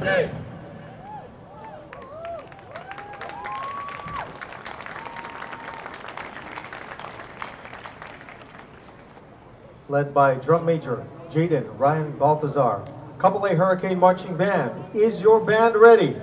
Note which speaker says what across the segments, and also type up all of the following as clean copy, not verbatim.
Speaker 1: Led by Drum Major Jaden Ryan Balthazar. Couple A Hurricane Marching Band, is your band ready?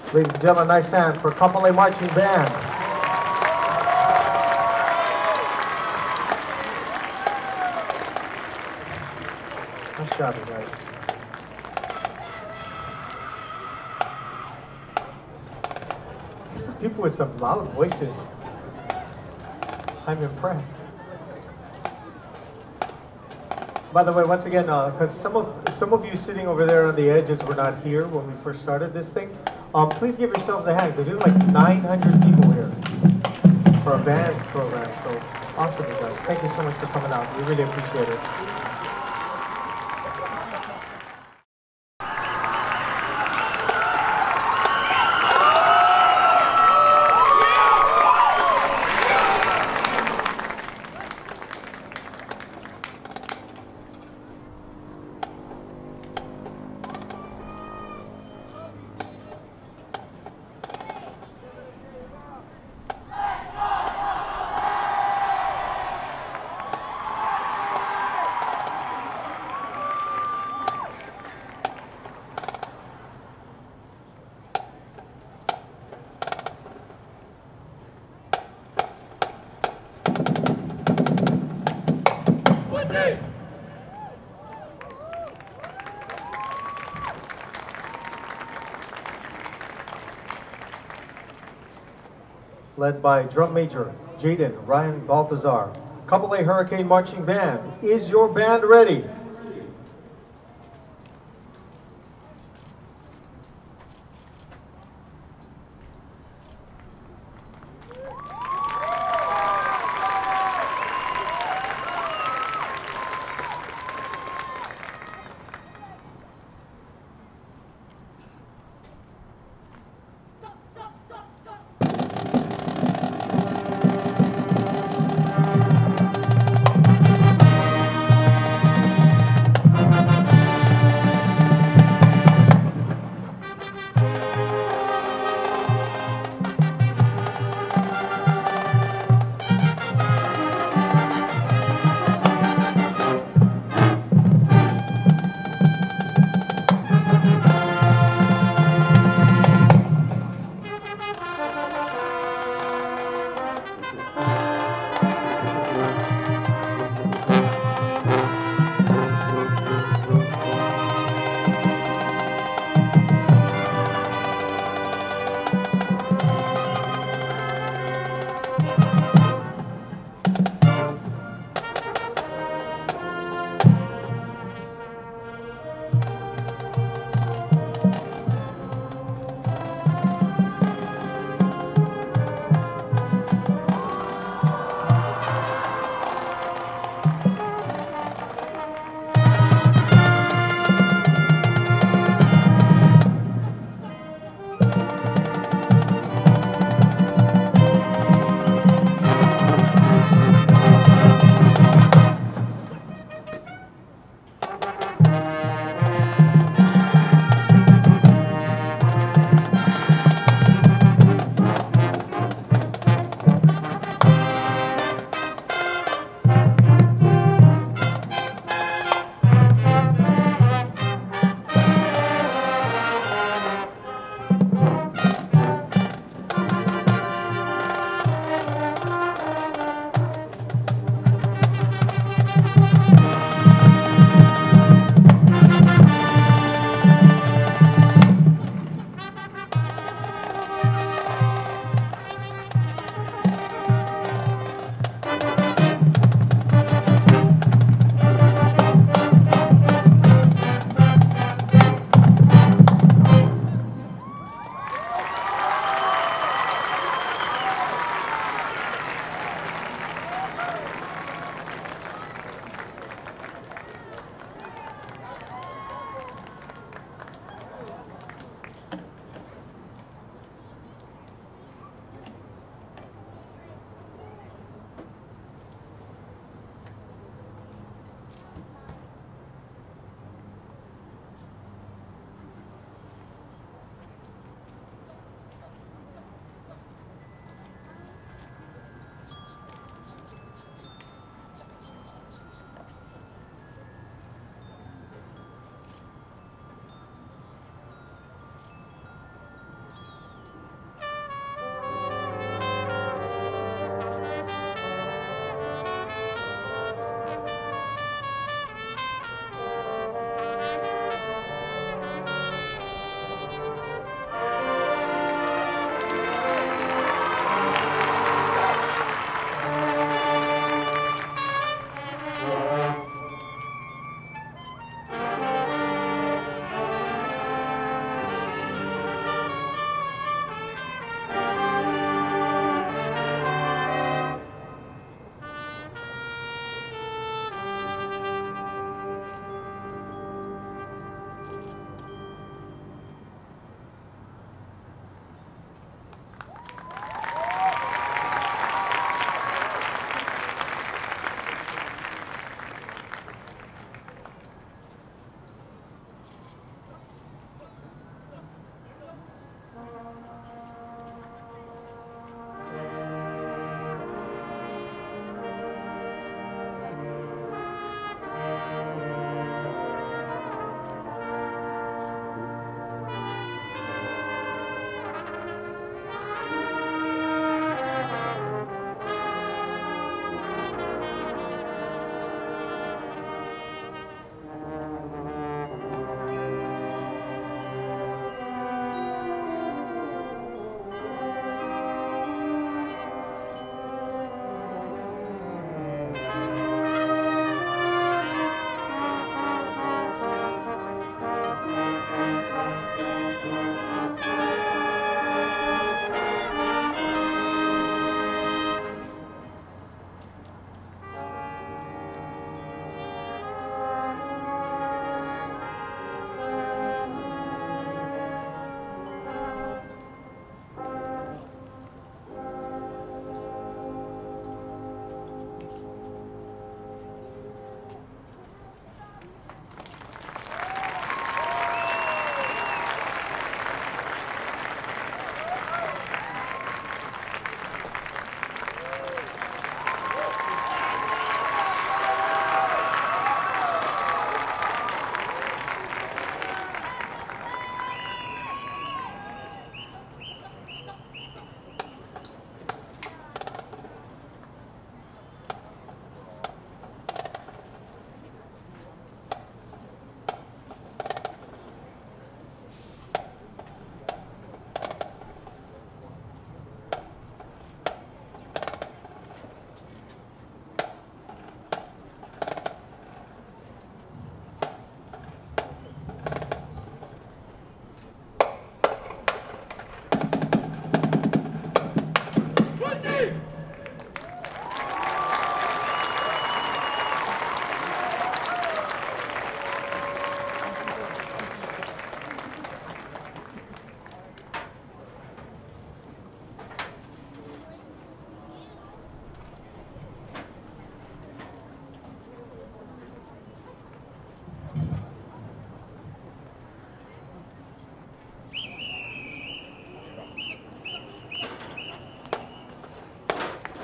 Speaker 1: Ladies and gentlemen, nice hand for Kapolei Marching Band. Nice job, you guys. There's some people with some loud voices. I'm impressed. By the way, once again, because some of you sitting over there on the edges were not here when we first started this thing, please give yourselves a hand, because we have like 900 people here for a band program. So awesome, you guys. Thank you so much for coming out. We really appreciate it. Led by Drum Major Jaden Ryan Balthazar. Kapolei Hurricane Marching Band. Is your band ready?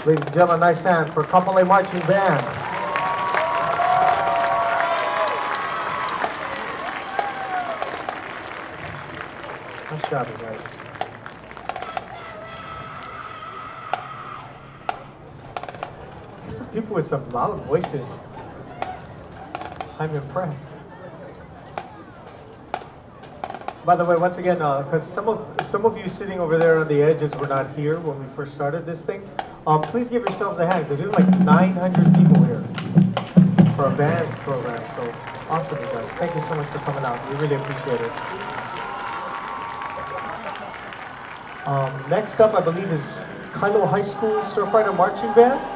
Speaker 1: Ladies and gentlemen, nice hand for Kapolei Marching Band. Nice job, you guys. There's some people with some loud voices. I'm impressed. By the way, once again, because some of you sitting over there on the edges were not here when we first started this thing, please give yourselves a hand, because we have like 900 people here for a band program. So awesome, you guys. Thank you so much for coming out. We really appreciate it. Next up, I believe, is Kailo High School Surfrider Marching Band.